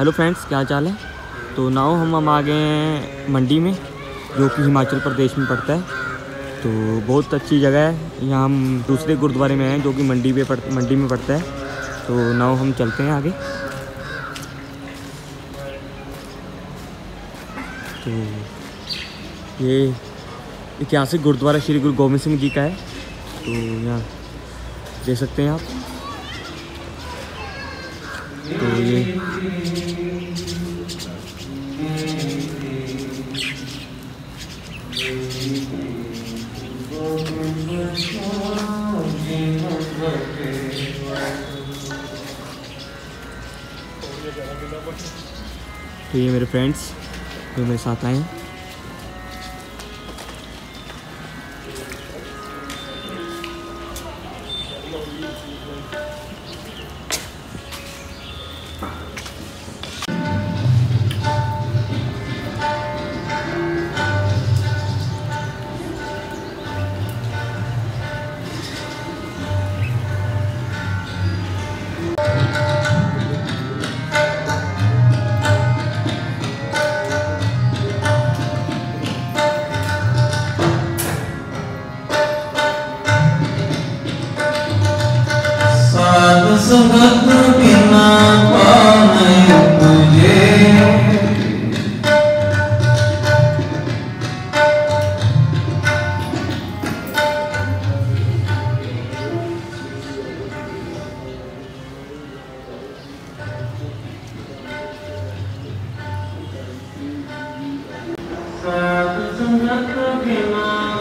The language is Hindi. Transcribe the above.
हेलो फ्रेंड्स, क्या चाल है। तो नाउ हम आ गए हैं मंडी में, जो कि हिमाचल प्रदेश में पड़ता है। तो बहुत अच्छी जगह है। यहाँ हम दूसरे गुरुद्वारे में हैं जो कि मंडी में पड़ता है। तो नाउ हम चलते हैं आगे। तो ये ऐतिहासिक गुरुद्वारा श्री गुरु गोबिंद सिंह जी का है। तो यहाँ देख सकते हैं आप। तो ये तो ये मेरे फ्रेंड्स जो मेरे साथ आए हैं। संगत बिना पाने तुझे, साध संगत बिना